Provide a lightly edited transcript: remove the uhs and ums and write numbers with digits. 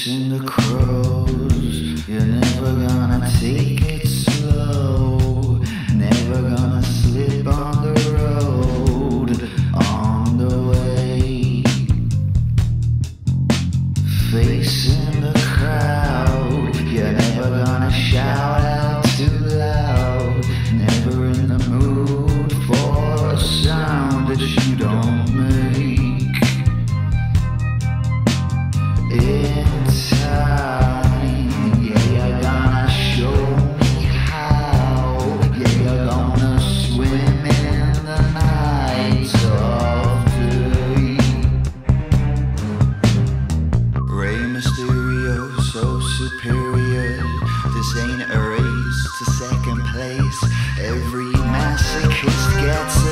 Facing the crows, you're never gonna take it slow, never gonna slip on the road, on the way. Facing the crowd, you're never gonna shout out too loud, never in the mood for a sound that you don't make. In time, yeah, you're gonna show me how. Yeah, you're gonna swim in the night of day. Rey Mysterio, so superior. This ain't a race to second place. Every masochist gets